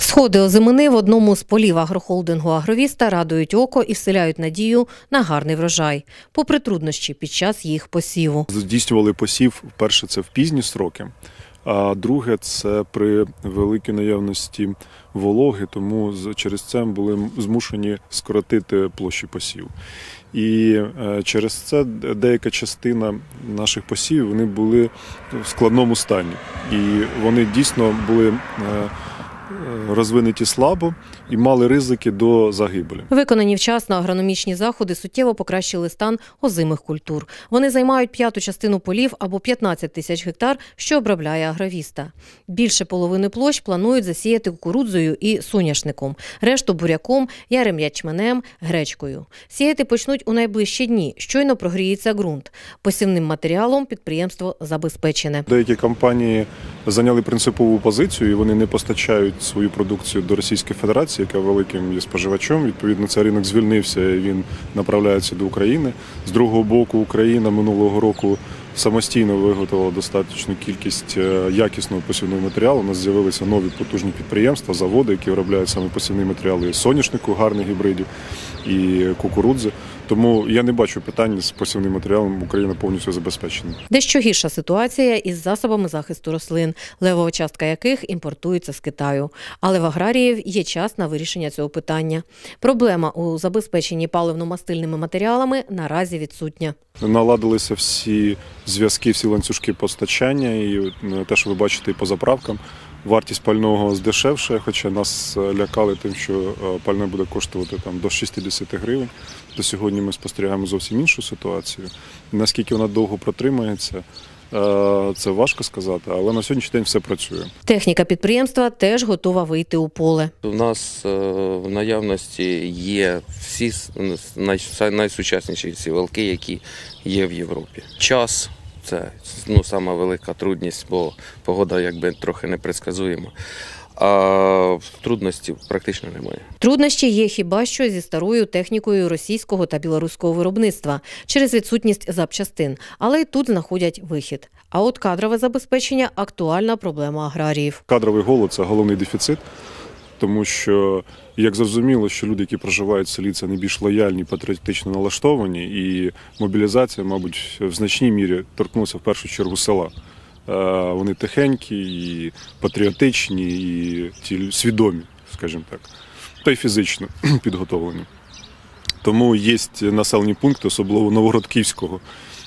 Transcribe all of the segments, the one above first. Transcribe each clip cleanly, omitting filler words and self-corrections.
Сходи озимини в одному з полів агрохолдингу «Агровіста» радують око і вселяють надію на гарний врожай, попри труднощі під час їх посіву. Здійснювали посів, перше, це в пізні строки, а друге, це при великій наявності вологи, тому через це були змушені скоротити площі посіву. І через це деяка частина наших посівів вони були в складному стані. І вони дійсно були розвинуті слабо і мали ризики до загибелі. Виконані вчасно агрономічні заходи суттєво покращили стан озимих культур. Вони займають п'яту частину полів або 15 тисяч гектар, що обробляє «Агровіста». Більше половини площ планують засіяти кукурудзою і соняшником, решту буряком, ярим ячменем, гречкою. Сіяти почнуть у найближчі дні, щойно прогріється ґрунт. Посівним матеріалом підприємство забезпечене. Деякі компанії зайняли принципову позицію і вони не постачають свою продукцію до Російської Федерації, яка великим є споживачом. Відповідно, цей ринок звільнився і він направляється до України. З другого боку, Україна минулого року самостійно виготовила достатньу кількість якісного посівного матеріалу. У нас з'явилися нові потужні підприємства, заводи, які виробляють саме посівні матеріали і соняшнику, гарних гібридів, і кукурудзи. Тому я не бачу питань з посівним матеріалом, Україна повністю забезпечена. Дещо гірша ситуація із засобами захисту рослин, левова частка яких імпортується з Китаю. Але в аграріїв є час на вирішення цього питання. Проблема у забезпеченні паливно-мастильними матеріалами наразі відсутня. Наладилися всі зв'язки, всі ланцюжки постачання, і те, що ви бачите і по заправкам. Вартість пального здешевшає, хоча нас лякали тим, що пальне буде коштувати до 60 гривень. До сьогодні ми спостерігаємо зовсім іншу ситуацію. Наскільки вона довго протримається, це важко сказати, але на сьогоднішній день все працює. Техніка підприємства теж готова вийти у поле. У нас в наявності є всі найсучасніші сівалки, які є в Європі. Час – це сама велика трудність, бо погода трохи непредсказуєма. А трудностей практично немає. Труднощі є хіба що зі старою технікою російського та білоруського виробництва через відсутність запчастин, але й тут знаходять вихід. А от кадрове забезпечення – актуальна проблема аграріїв. Кадровий голод – це головний дефіцит, тому що, як зрозуміло, що люди, які проживають в селі, це найбільш лояльні, патріотично налаштовані, і мобілізація, мабуть, в значній мірі торкнулася в першу чергу села. Вони тихенькі, і патріотичні, і свідомі, скажімо так, та й фізично підготовлені. Тому є населені пункти, особливо Новогрод-Київського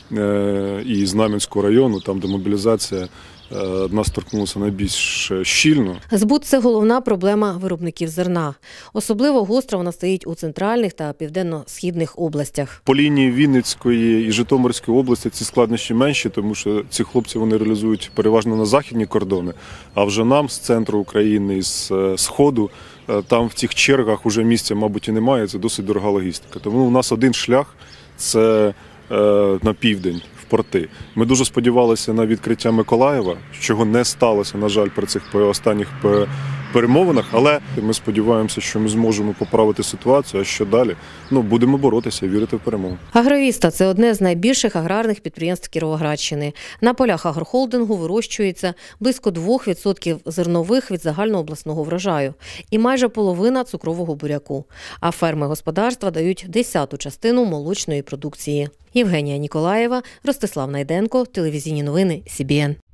і Знам'янського району, там, де мобілізація нас торкнулася найбільш щільно. Збут – це головна проблема виробників зерна. Особливо гостро вона стоїть у центральних та південно-східних областях. По лінії Вінницької і Житомирської області ці складнощі менші, тому що ці хлопці вони реалізують переважно на західні кордони, а вже нам з центру України, з сходу, там в цих чергах уже місця, мабуть, і немає, це досить дорога логістика. Тому у нас один шлях – це на південь, в порти. Ми дуже сподівалися на відкриття Миколаєва, чого не сталося, на жаль, при цих останніх перемовинах, але ми сподіваємося, що ми зможемо поправити ситуацію, а що далі? Будемо боротися і вірити в перемогу. «Агровіста» – це одне з найбільших аграрних підприємств Кіровоградщини. На полях агрохолдингу вирощується близько 2% зернових від загальнообласного врожаю і майже половина цукрового буряку. А ферми господарства дають 10-ту частину молочної продукції. Євгенія Ніколаєва, Ростислав Найденко, телевізійні новини СІБІН.